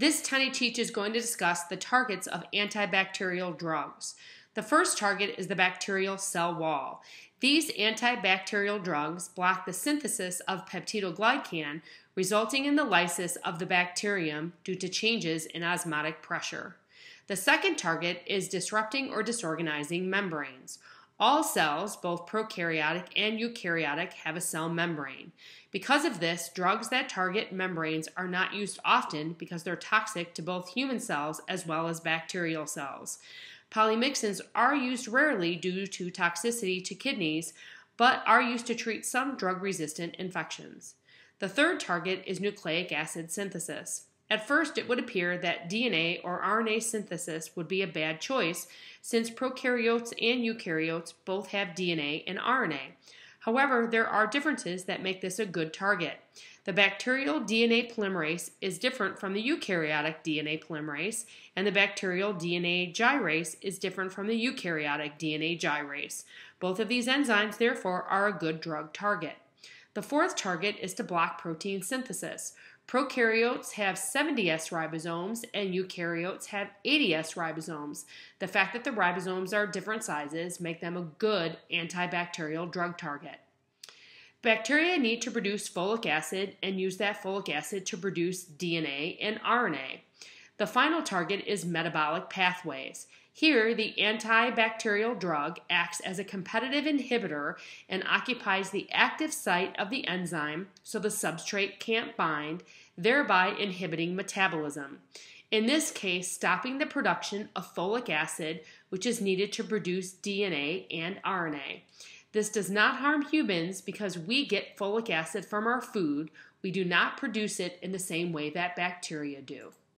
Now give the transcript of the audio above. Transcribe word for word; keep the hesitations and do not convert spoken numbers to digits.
This tiny teach is going to discuss the targets of antibacterial drugs. The first target is the bacterial cell wall. These antibacterial drugs block the synthesis of peptidoglycan, resulting in the lysis of the bacterium due to changes in osmotic pressure. The second target is disrupting or disorganizing membranes. All cells, both prokaryotic and eukaryotic, have a cell membrane. Because of this, drugs that target membranes are not used often because they're toxic to both human cells as well as bacterial cells. Polymyxins are used rarely due to toxicity to kidneys, but are used to treat some drug-resistant infections. The third target is nucleic acid synthesis. At first, it would appear that D N A or R N A synthesis would be a bad choice since prokaryotes and eukaryotes both have D N A and R N A. However, there are differences that make this a good target. The bacterial D N A polymerase is different from the eukaryotic D N A polymerase, and the bacterial D N A gyrase is different from the eukaryotic D N A gyrase. Both of these enzymes, therefore, are a good drug target. The fourth target is to block protein synthesis. Prokaryotes have seventy S ribosomes and eukaryotes have eighty S ribosomes. The fact that the ribosomes are different sizes make them a good antibacterial drug target. Bacteria need to produce folic acid and use that folic acid to produce D N A and R N A. The final target is metabolic pathways. Here, the antibacterial drug acts as a competitive inhibitor and occupies the active site of the enzyme so the substrate can't bind, thereby inhibiting metabolism. In this case, stopping the production of folic acid, which is needed to produce D N A and R N A. This does not harm humans because we get folic acid from our food. We do not produce it in the same way that bacteria do.